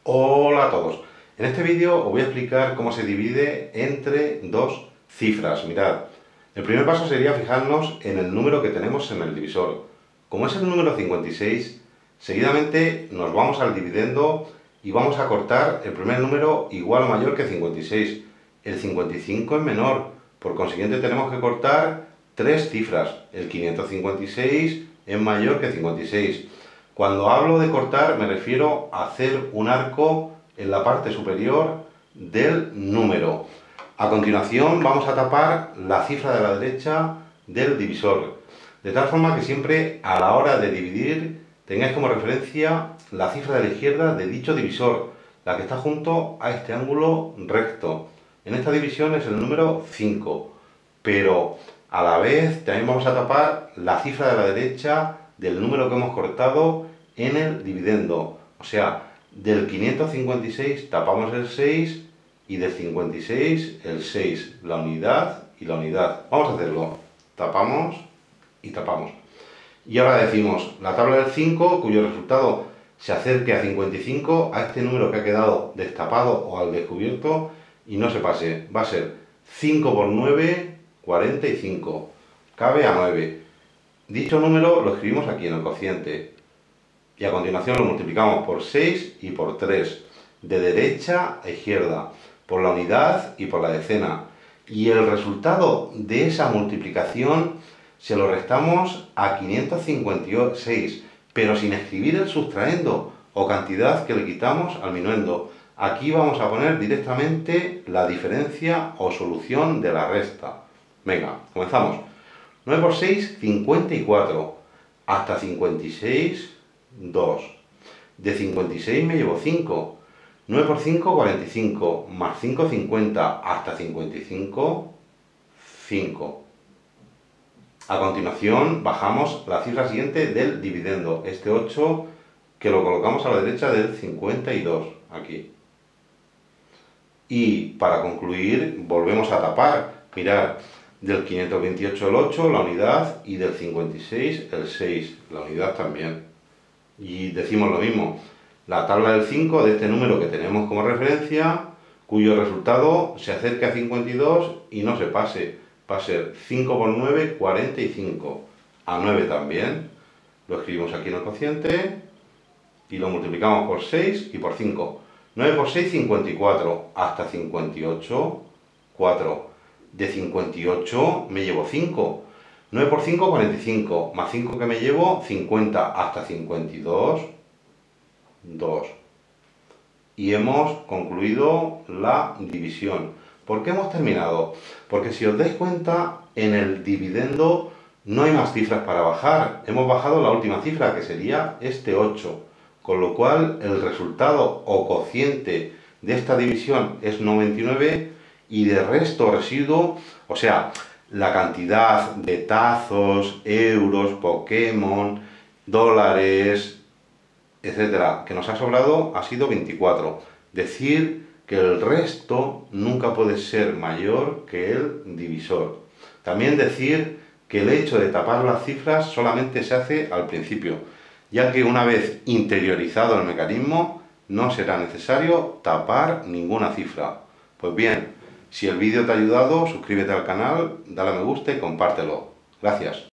Hola a todos. En este vídeo os voy a explicar cómo se divide entre dos cifras. Mirad, el primer paso sería fijarnos en el número que tenemos en el divisor. Como es el número 56, seguidamente nos vamos al dividendo y vamos a cortar el primer número igual o mayor que 56. El 55 es menor, por consiguiente tenemos que cortar tres cifras. El 556 es mayor que 56. Cuando hablo de cortar me refiero a hacer un arco en la parte superior del número. A continuación vamos a tapar la cifra de la derecha del divisor, de tal forma que siempre a la hora de dividir tengáis como referencia la cifra de la izquierda de dicho divisor, la que está junto a este ángulo recto. En esta división es el número 5, pero a la vez también vamos a tapar la cifra de la derecha del número que hemos cortado en el dividendo. O sea, del 556 tapamos el 6 y del 56 el 6, la unidad y la unidad. Vamos a hacerlo. Tapamos y tapamos. Y ahora decimos la tabla del 5, cuyo resultado se acerque a 55, a este número que ha quedado destapado o al descubierto y no se pase. Va a ser 5 por 9, 45. Cabe a 9. Dicho número lo escribimos aquí en el cociente. Y a continuación lo multiplicamos por 6 y por 3, de derecha a izquierda, por la unidad y por la decena. Y el resultado de esa multiplicación se lo restamos a 556, pero sin escribir el sustraendo o cantidad que le quitamos al minuendo. Aquí vamos a poner directamente la diferencia o solución de la resta. Venga, comenzamos. 9 por 6, 54. Hasta 56, 2. De 56 me llevo 5. 9 por 5, 45. Más 5, 50. Hasta 55, 5. A continuación bajamos la cifra siguiente del dividendo. Este 8 que lo colocamos a la derecha del 52. Aquí. Y para concluir volvemos a tapar. Mirad. Del 528 el 8, la unidad, y del 56 el 6, la unidad también. Y decimos lo mismo, la tabla del 5 de este número que tenemos como referencia, cuyo resultado se acerque a 52 y no se pase, va a ser 5 por 9, 45, a 9 también, lo escribimos aquí en el cociente y lo multiplicamos por 6 y por 5. 9 por 6, 54, hasta 58, 4. De 58 me llevo 5. 9 por 5, 45. Más 5 que me llevo, 50. Hasta 52, 2. Y hemos concluido la división. ¿Por qué hemos terminado? Porque si os dais cuenta, en el dividendo no hay más cifras para bajar. Hemos bajado la última cifra, que sería este 8. Con lo cual, el resultado o cociente de esta división es 99, y de resto residuo, o sea, la cantidad de tazos, euros, Pokémon, dólares, etcétera, que nos ha sobrado ha sido 24. Decir que el resto nunca puede ser mayor que el divisor. También decir que el hecho de tapar las cifras solamente se hace al principio, ya que una vez interiorizado el mecanismo, no será necesario tapar ninguna cifra. Pues bien, si el vídeo te ha ayudado, suscríbete al canal, dale a me gusta y compártelo. Gracias.